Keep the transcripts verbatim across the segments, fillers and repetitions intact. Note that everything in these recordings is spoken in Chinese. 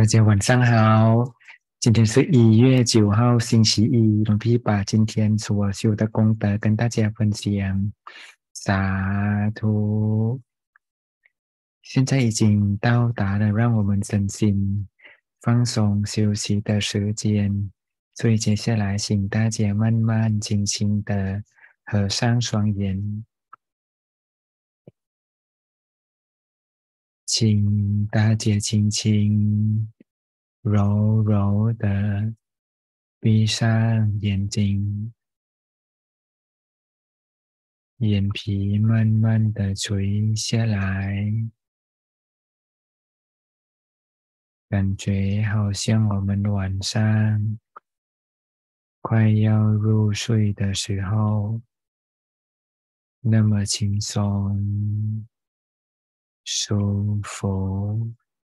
大家晚上好，今天是一月九号，星期一。龙皮把今天所修的功德跟大家分享，洒图。现在已经到达了让我们身心放松休息的时间，所以接下来请大家慢慢轻轻的合上双眼，请大家轻轻柔柔的闭上眼睛，眼皮慢慢的垂下来，感觉好像我们晚上快要入睡的时候那么轻松舒服，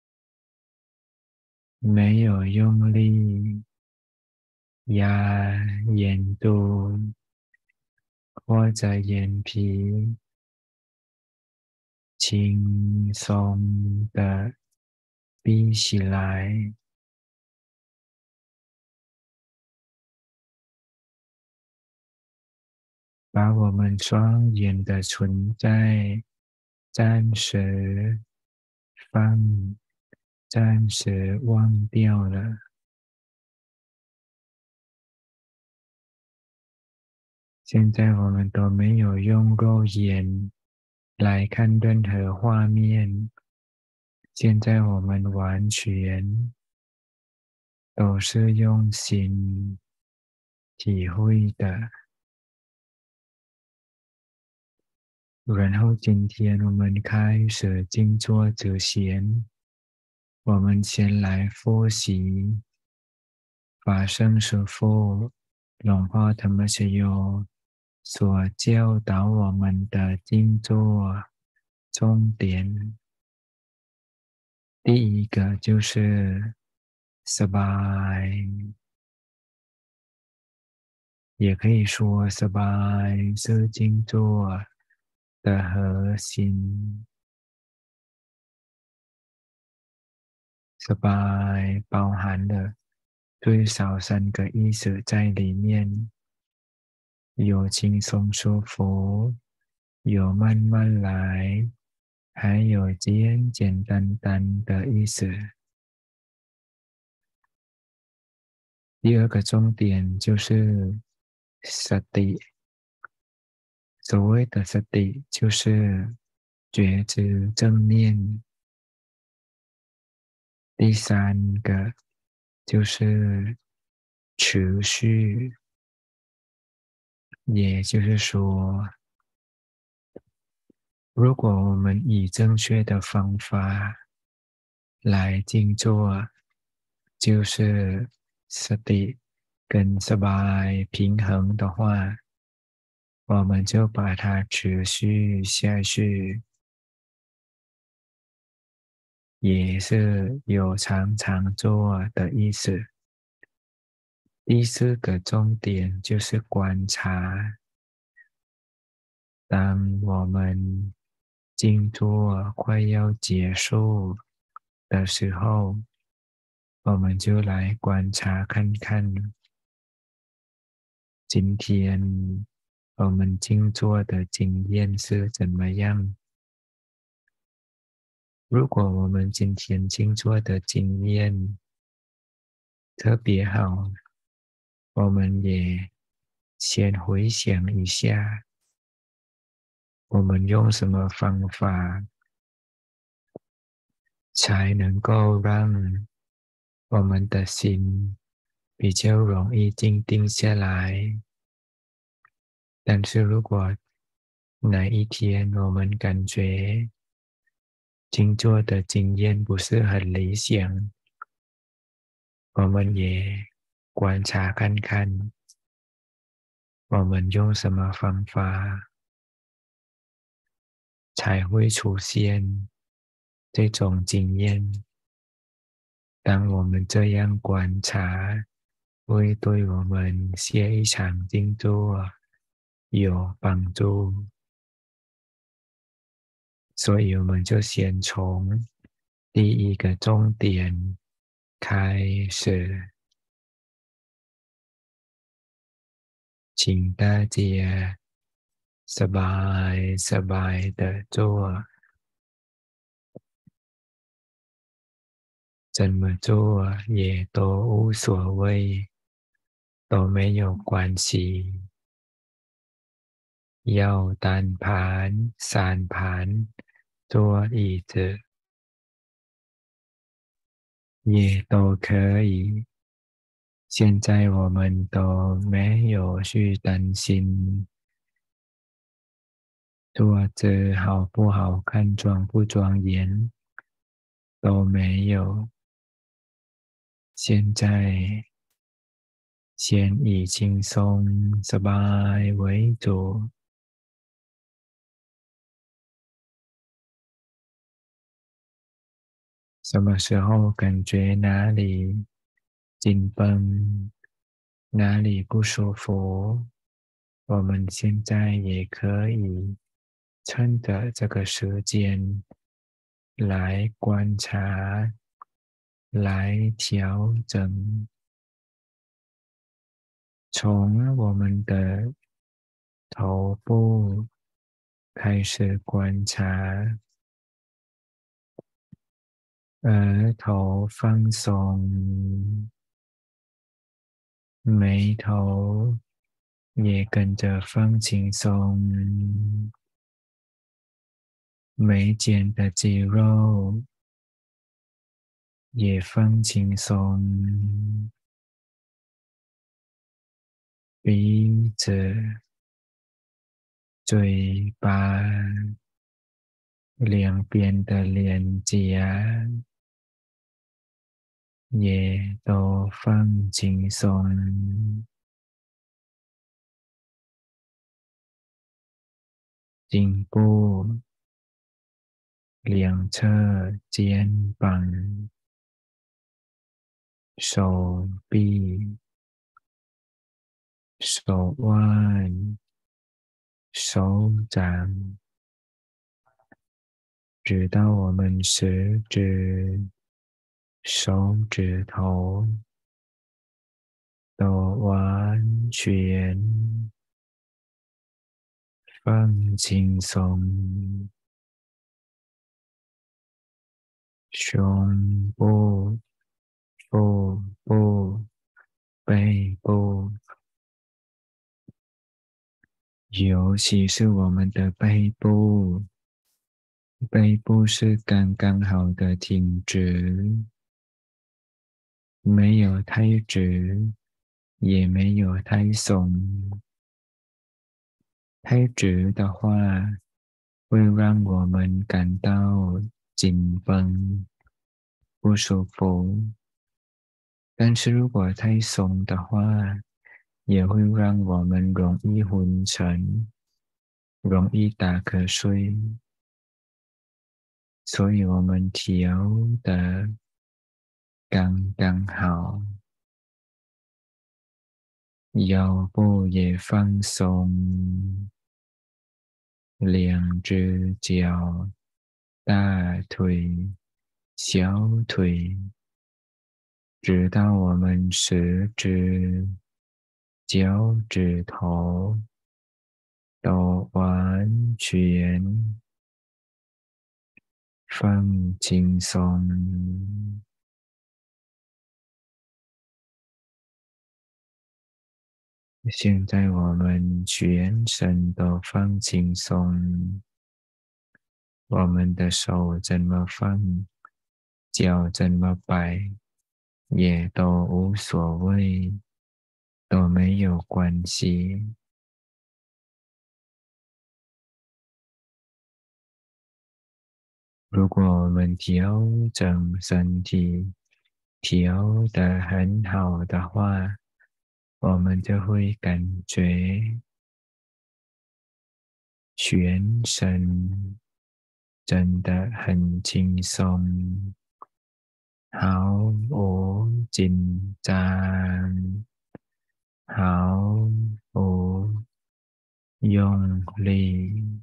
没有用力压眼部或者眼皮，轻松的闭起来，把我们双眼的存在暂时放，暂时忘掉了。现在我们都没有用肉眼来看任何画面，现在我们完全都是用心体会的。然后今天我们开始静坐之前，我们先来复习法身师父龙华ธรรมชโย所教导我们的静坐重点。第一个就是สบาย，也可以说สบาย是静坐的核心。สบาย包含了最少三个意思在里面，有轻松舒服，有慢慢来，还有简简单单的意思。第二个重点就是สติ，所谓的สติ就是觉知正念。第三个就是持续，也就是说，如果我们以正确的方法来静坐，就是สติ跟สบาย平衡的话，我们就把它持续下去，也是有常常做的意思。第四个重点就是观察，当我们静坐快要结束的时候，我们就来观察看看，今天我们静坐的经验是怎么样。如果我们今天静坐的经验特别好，我们也先回想一下，我们用什么方法才能够让我们的心比较容易静定下来。但是如果哪一天我们感觉静坐的经验不是很理想，我们也观察看看，我们用什么方法才会出现这种经验。当我们这样观察，会对我们下一场静坐有帮助。所以我们就先从第一个重点开始，请大家สบายสบาย的做，怎么做也都无所谓，都没有关系。要单盘、散盘、坐椅子也都可以。现在我们都没有去担心坐着好不好看、庄不庄严，都没有。现在先以轻松、สบาย为主。什么时候感觉哪里紧绷，哪里不舒服，我们现在也可以趁着这个时间来观察，来调整，从我们的头部开始观察，额头放松，眉头也跟着放轻松，眉间的肌肉也放轻松，鼻子、嘴巴两边的脸颊也都放轻松，颈部两侧肩膀、手臂、手腕、手掌，直到我们食指、手指头都完全放轻松，胸部、腹部、背部，尤其是我们的背部，背部是刚刚好的挺直，没有太直，也没有太松。太直的话，会让我们感到紧绷、不舒服。但是如果太松的话，也会让我们容易昏沉，容易打瞌睡。所以我们调的刚刚好，腰部也放松，两只脚、大腿、小腿，直到我们食指、脚趾头都完全放轻松。现在我们全身都放轻松，我们的手怎么放，脚怎么摆，也都无所谓，都没有关系。如果我们调整身体调得很好的话，我们就会感觉全身真的很轻松，毫无紧张，毫无用力。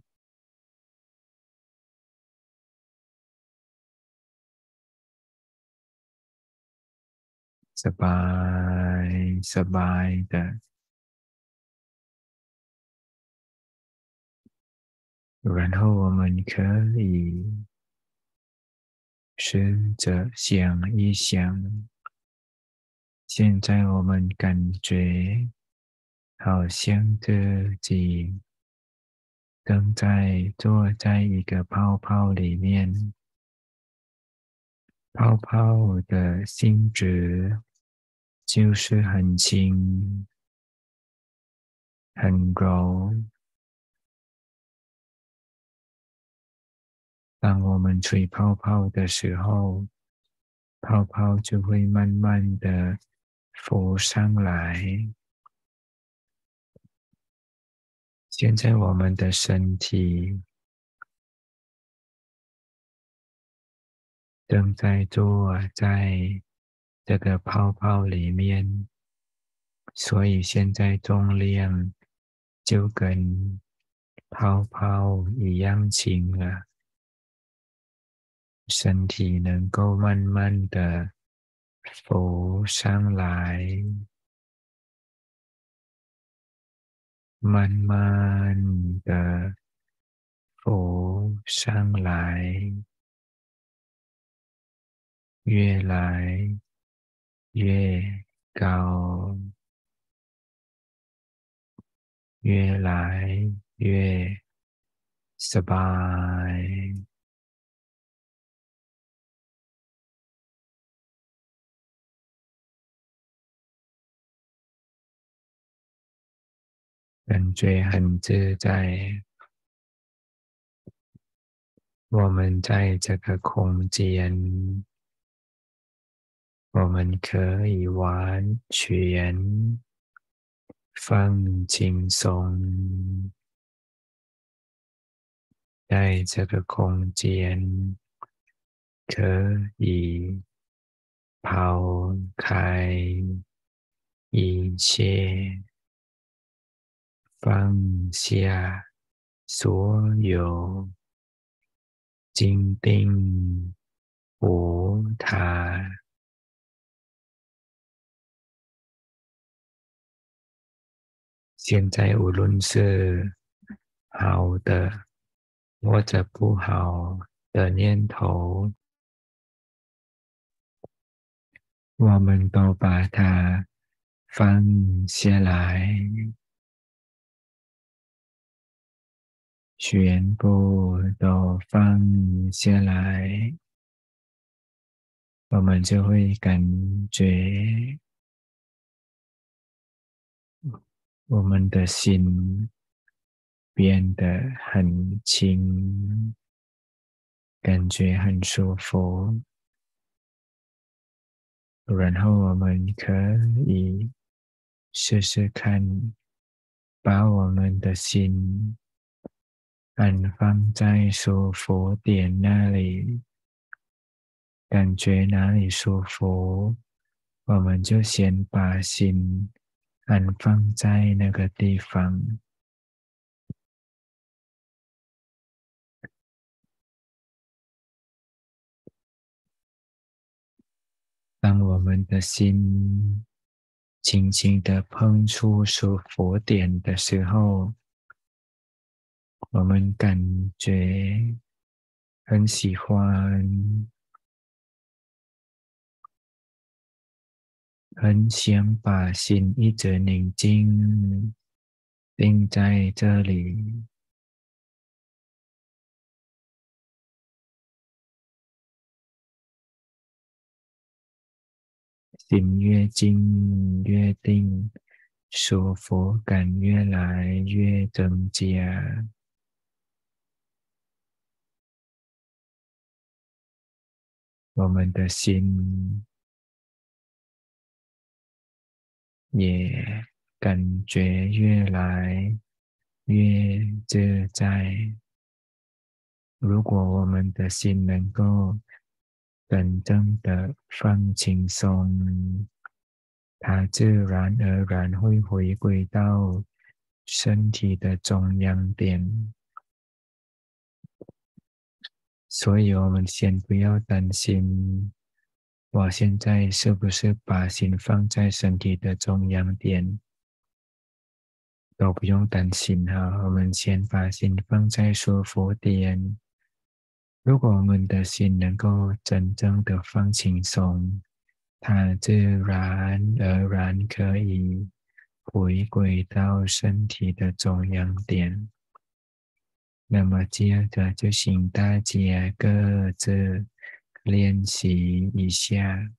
สบายสบาย的，然后我们可以试着想一想，现在我们感觉好像自己正在坐在一个泡泡里面，泡泡的性质就是很轻、很柔。当我们吹泡泡的时候，泡泡就会慢慢的浮上来。现在我们的身体正在坐在这个泡泡里面，所以现在重量就跟泡泡一样轻了。身体能够慢慢的浮上来，慢慢的浮上来，越来越高，越来越สบาย。感觉很自在。我们在这个空间，我们可以完全放轻松，在这个空间可以抛开一切，放下所有坚定无他。现在无论是好的或者不好的念头，我们都把它放下来，全部都放下来，我们就会感觉我们的心变得很轻，感觉很舒服。然后我们可以试试看，把我们的心安放在舒服点那里，感觉哪里舒服，我们就先把心安放在那个地方。当我们的心轻轻地碰触舒服点的时候，我们感觉很喜欢，很想把心一直宁静定在这里。心越静越定，舒服感越来越增加。我们的心也感觉越来越自在。如果我们的心能够真正的放轻松，它自然而然会回归到身体的中央点。所以我们先不要担心我现在是不是把心放在身体的中央点？都不用担心哈，我们先把心放在舒服点。如果我们的心能够真正的放轻松，它自然而然可以回归到身体的中央点。那么接着就请大家各自练习一下。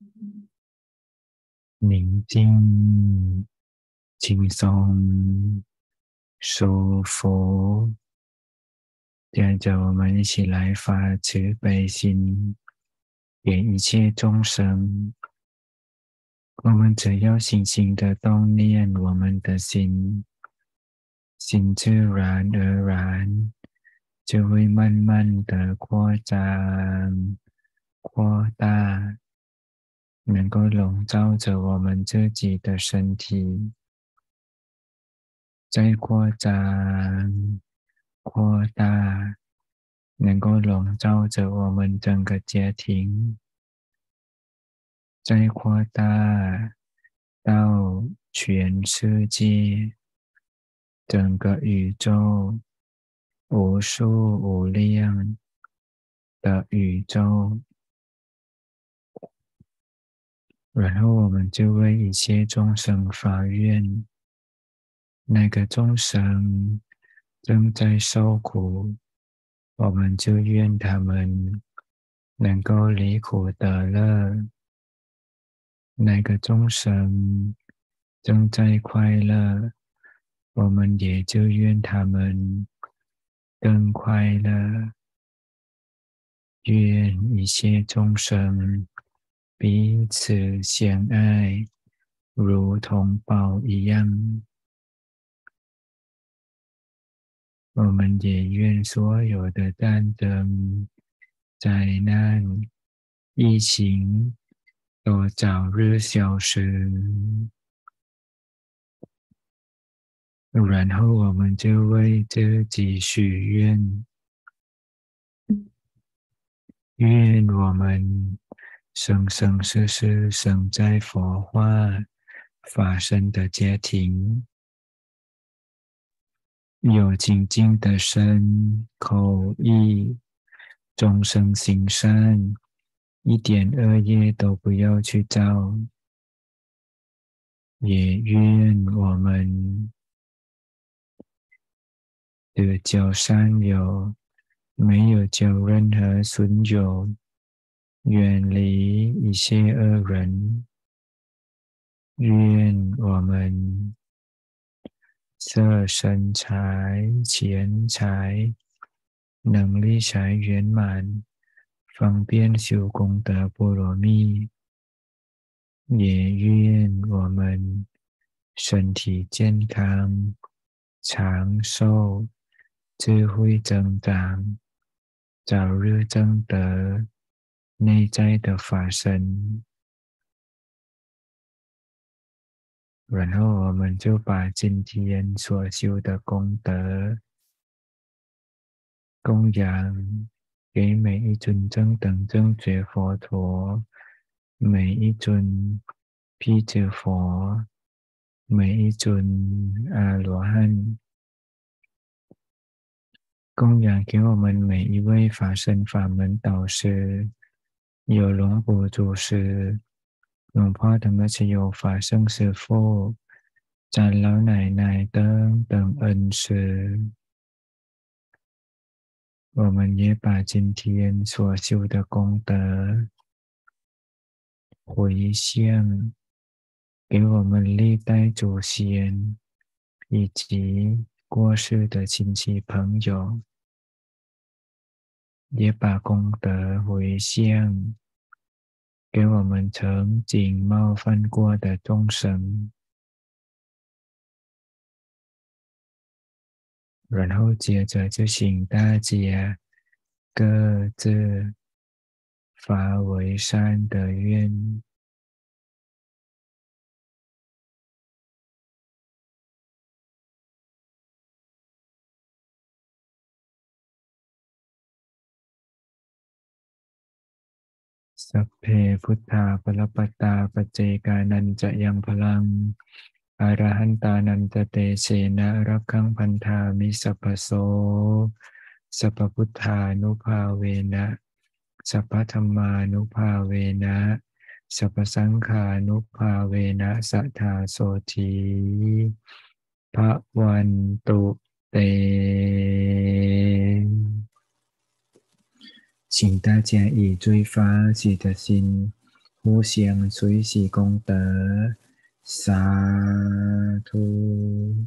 宁静、轻松、舒服。接着，我们一起来发慈悲心，给一切众生。我们只要轻轻的动念我们的心，心自然而然就会慢慢的扩张、扩大，能够笼罩着我们自己的身体，再扩张、扩大，能够笼罩着我们整个家庭，再扩大到全世界，整个宇宙，无数无量的宇宙。然后我们就为一切众生发愿，那个众生正在受苦，我们就愿他们能够离苦得乐。那个众生正在快乐，我们也就愿他们更快乐。愿一切众生彼此相爱，如同宝一样。我们也愿所有的战争、灾难、疫情都早日消失。然后我们就为自己许愿，愿我们生生世世生在佛化法身的家庭，有清净的身口意，众生行善，一点恶业都不要去造。也愿我们的交善友，没有交任何损友，远离一切恶人。愿我们色身财、钱财、能力财圆满，方便修功德波罗蜜。也愿我们身体健康、长寿、智慧增长，早日证得内在的法身。然后我们就把今天所修的功德供养给每一尊正等正觉佛陀，每一尊辟支佛，每一尊阿罗汉，供养给我们每一位法身法门导师，有龙ปู่祖师、龙พ่อธรรมชโย法圣师父、长老奶奶等等恩师。我们也把今天所修的功德回向给我们历代祖先以及过世的亲戚朋友，也把功德回向给我们曾经冒犯过的众生。然后接着就请大家各自发为善的愿。สัพเพพุทธาปรปัตตาปัจเจกานันจะยังพลังอรหันตานันตเตเชนะรักขังพันธามิสัพพโสสัพพพุทธานุภาเวนะสัพพธัมมานุภาเวนะสัพพสังฆานุภาเวนะสัทธาโสธีภวันตุเต请大家以最发起的心互相随喜功德，萨图。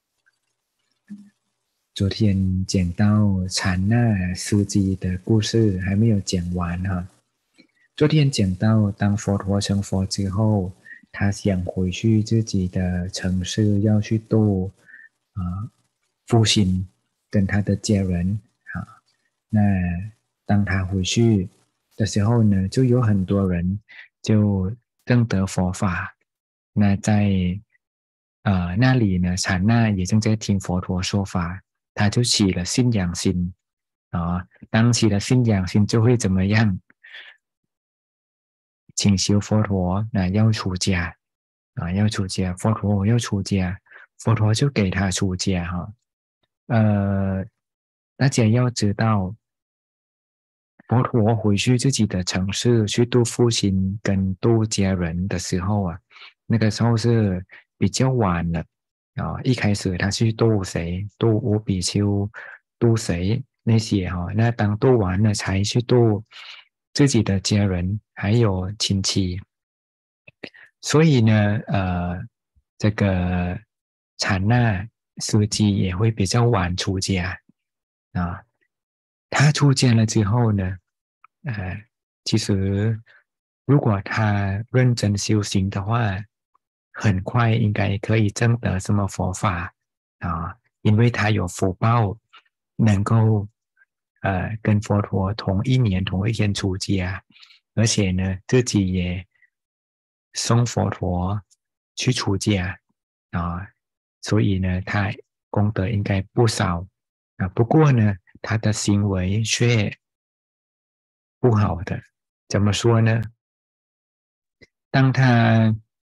昨天讲到禅那司机的故事还没有讲完哈。昨天讲到，当佛陀成佛之后，他想回去自己的城市，要去度啊、呃、父亲跟他的家人啊。那当他回去的时候呢，就有很多人就证得佛法。那在呃那里呢，禅那也正在听佛陀说法，他就起了信仰心啊。当起了信仰心，就会怎么样？请求佛陀啊，要出家啊，要出家。佛陀我要出家，佛陀就给他出家哈。呃，大家要知道，佛陀回去自己的城市去度父亲跟度家人的时候啊，那个时候是比较晚了啊。一开始他去度谁？度五比丘，度谁那些哈？那当度完了才去度自己的家人还有亲戚。所以呢，呃，这个禅那司机也会比较晚出家啊。他出家了之后呢，呃，其实如果他认真修行的话，很快应该可以证得什么佛法啊，因为他有福报，能够呃跟佛陀同一年同一天出家，而且呢，自己也送佛陀去出家啊，所以呢，他功德应该不少啊。不过呢，他的行为却不好的。怎么说呢？当他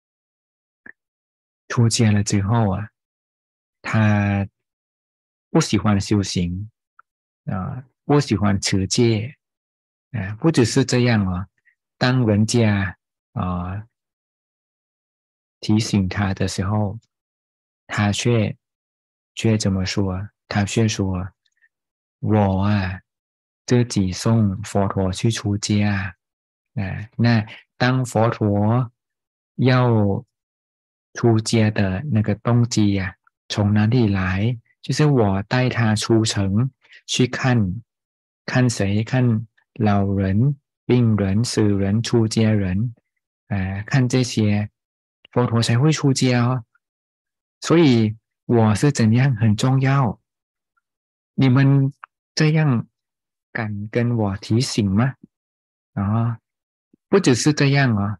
出家了之后啊，他不喜欢修行啊，不喜欢持戒啊。不只是这样啊，当人家啊提醒他的时候，他却却怎么说？他却说：“我啊，自己送佛陀去出家啊。那当佛陀要出家的那个动机呀、啊，从哪里来？就是我带他出城去看，看谁？看老人、病人、死人、出家人，呃，看这些。”佛陀才会出家哦。所以我是怎样很重要，你们这样敢跟我提醒吗？啊，不只是这样啊，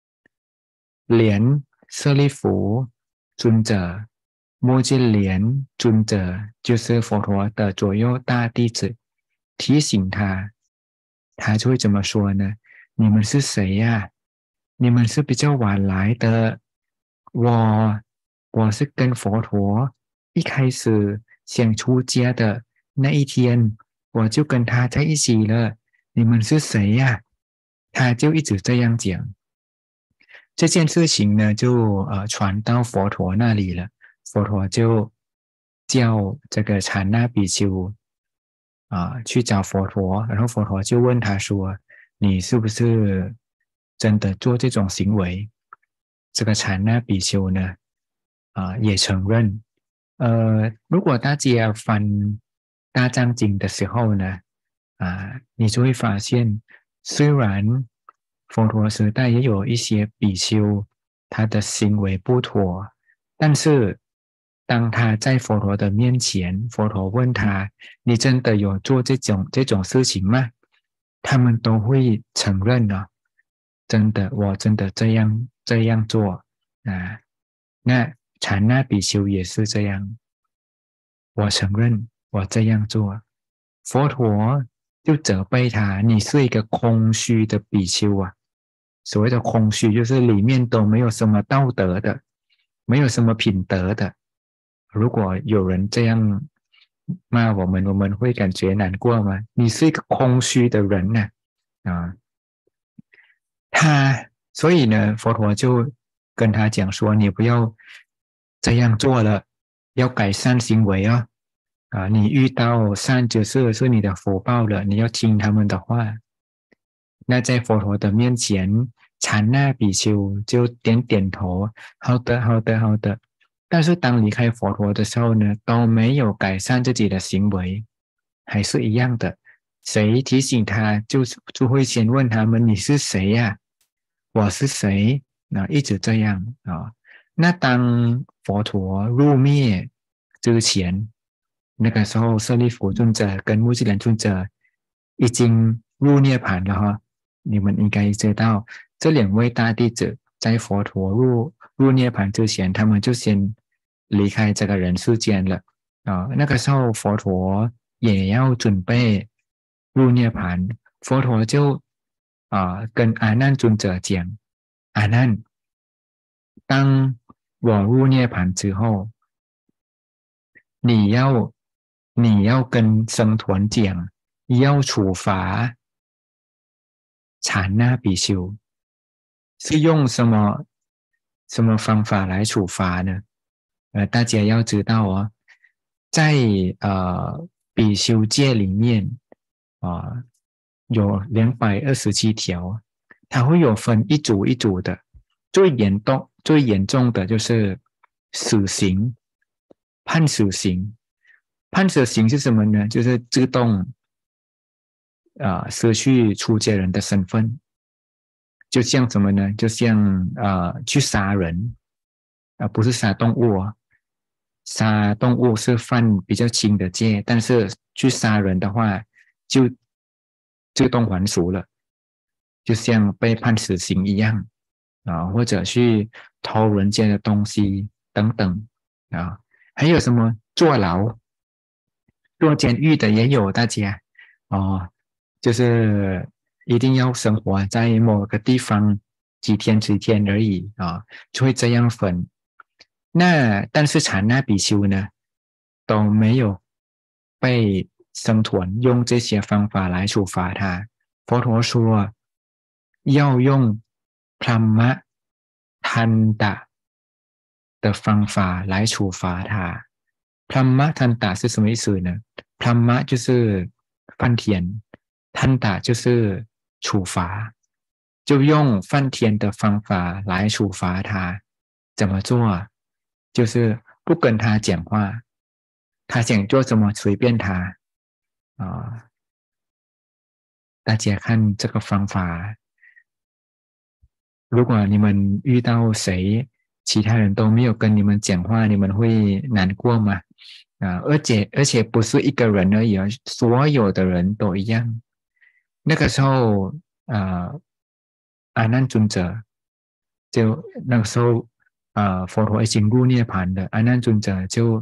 连舍利弗尊者、目犍连尊者，就是佛陀的左右大弟子，提醒他，他就会怎么说呢？你们是谁呀、啊？你们是比较晚来的，我我是跟佛陀一开始想出家的那一天，我就跟他在一起了。你们是谁呀、啊？他就一直这样讲。这件事情呢，就呃传到佛陀那里了。佛陀就叫这个禅那比丘啊、呃、去找佛陀，然后佛陀就问他说：你是不是真的做这种行为？这个禅那比丘呢，啊、呃、也承认。呃，如果大家翻大藏经的时候呢，啊、呃，你就会发现，虽然佛陀时代也有一些比丘，他的行为不妥，但是当他在佛陀的面前，佛陀问他：你真的有做这种这种事情吗？他们都会承认啊，真的，我真的这样这样做啊。那禅那比丘也是这样，我承认我这样做。佛陀就责备他：你是一个空虚的比丘啊。所谓的空虚，就是里面都没有什么道德的，没有什么品德的。如果有人这样骂我们，我们会感觉难过吗？你是一个空虚的人呢、啊，啊，他所以呢，佛陀就跟他讲说，你不要这样做了，要改善行为啊。啊，你遇到善知识是你的福报了，你要听他们的话。 那在佛陀的面前，禅那比丘就点点头，好的，好的，好的。但是当离开佛陀的时候呢，都没有改善自己的行为，还是一样的。谁提醒他，就就会先问他们：“你是谁呀、啊？我是谁？”那一直这样啊。那当佛陀入灭之前，那个时候舍利弗尊者跟目犍连尊者已经入涅槃了哈。你们应该知道，这两位大弟子在佛陀入入涅槃之前，他们就先离开这个人世间了啊。那个时候佛陀也要准备入涅槃，佛陀就啊跟阿难尊者讲：“阿难，当我入涅槃之后，你要你要跟僧团讲，要处罚禅那比丘，是用什么什么方法来处罚呢？呃，大家要知道哦，在呃比丘戒里面啊、呃，有两百二十七条，它会有分一组一组的，最严重最严重的就是死刑，判死刑。判死刑是什么呢？就是自动啊、呃、失去出家人的身份，就像什么呢？就像呃去杀人啊、呃，不是杀动物啊、哦，杀动物是犯比较轻的戒，但是去杀人的话就自动还俗了，就像被判死刑一样啊，或者去偷人家的东西等等啊，还有什么坐牢、坐监狱的也有，大家哦，就是一定要生活在某个地方几天几天而已啊，就会这样分。那但是禅那比丘呢，都没有被僧团用这些方法来处罚他。佛陀说要用พรหมทันตะ的方法来处罚他。พรหมทันตะ是什么意思呢？พรหม就是梵天，ทันตะ就是处罚，就用梵天的方法来处罚他。怎么做啊？就是不跟他讲话，他想做什么随便他啊。大家看这个方法，如果你们遇到谁，其他人都没有跟你们讲话，你们会难过吗？啊，而且而且不是一个人而已，所有的人都一样。那个时候，啊，阿难尊者就那个时候，啊，佛陀已经入涅槃了，阿难尊者就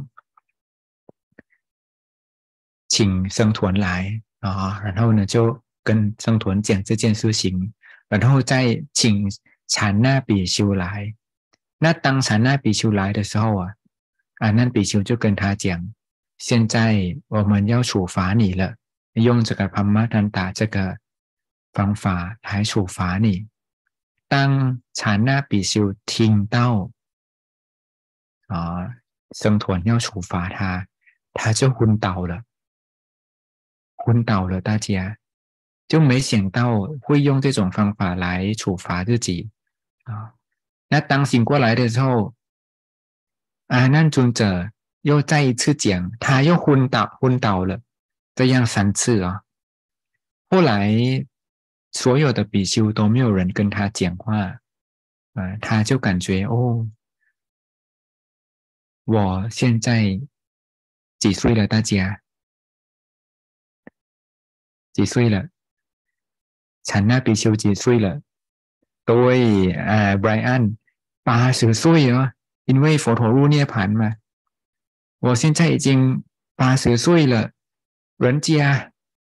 请僧团来啊，然后呢就跟僧团讲这件事情，然后再请禅那比丘来。那当禅那比丘来的时候啊，阿难比丘就跟他讲：现在我们要处罚你了，用这个帕玛坦达这个方法来处罚你。当禅那比丘听到啊，僧团要处罚他，他就昏倒了。昏倒了，大家就没想到会用这种方法来处罚自己啊。那当醒过来的时候，阿难尊者又再一次讲，他又昏倒昏倒了，这样三次啊。后来所有的比丘都没有人跟他讲话啊，他就感觉哦，我现在几岁了？大家几岁了？禅那比丘几岁了？对，啊 ，Brian 八十岁了，因为佛陀入涅槃嘛。我现在已经八十岁了，人家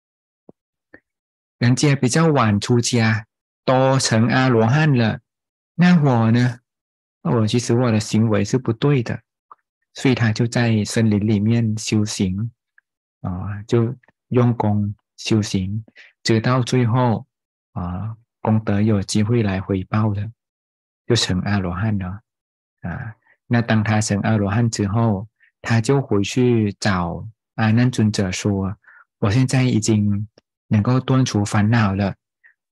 人家比较晚出家，都成阿罗汉了。那我呢？我其实我的行为是不对的，所以他就在森林里面修行啊，就用功修行，直到最后啊，功德有机会来回报的，就成阿罗汉了啊。那当他成阿罗汉之后，他就回去找阿难尊者说：“我现在已经能够断除烦恼了，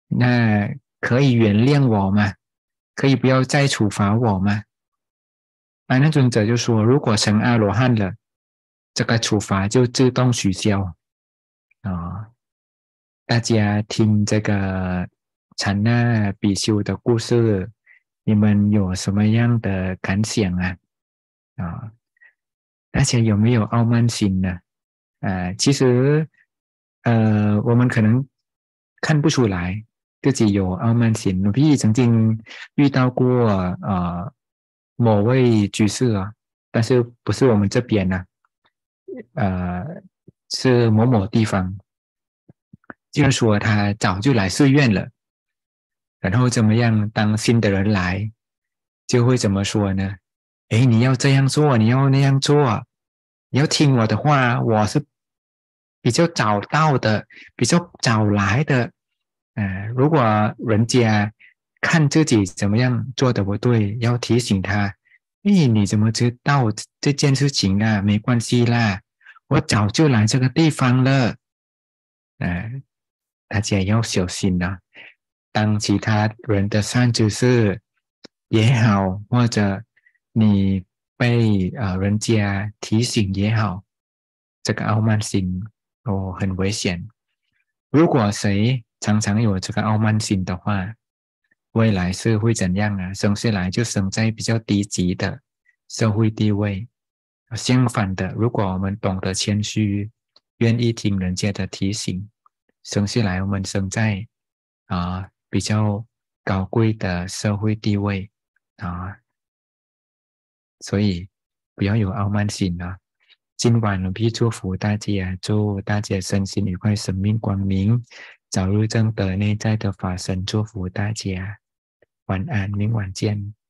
那可以原谅我吗？可以不要再处罚我吗？阿难尊者就说，如果成阿罗汉了，这个处罚就自动取消啊、哦。大家听这个禅那比丘的故事，你们有什么样的感想啊？啊、哦，大家有没有傲慢心呢？呃，其实，呃，我们可能看不出来自己有傲慢心。我พี่曾经遇到过呃某位居士啊，但是不是我们这边呢、啊，呃，是某某地方，就是说他早就来寺院了，然后怎么样？当新的人来，就会怎么说呢？诶，你要这样做，你要那样做，你要听我的话。我是比较早到的，比较早来的。呃，如果人家看自己怎么样做的不对，要提醒他。诶，你怎么知道这件事情啊？没关系啦，我早就来这个地方了。呃，大家要小心啊。当其他人的善知识也好，或者你被呃人家提醒也好，这个傲慢心哦很危险。如果谁常常有这个傲慢心的话，未来是会怎样啊？生下来就生在比较低级的社会地位。相反的，如果我们懂得谦虚，愿意听人家的提醒，生下来我们生在啊、呃、比较高贵的社会地位啊、呃，所以不要有傲慢心啊。今晚หลวงพี่祝福大家，祝大家身心愉快，生命光明，早日证得内在的法身，祝福大家。晚安，明晚见。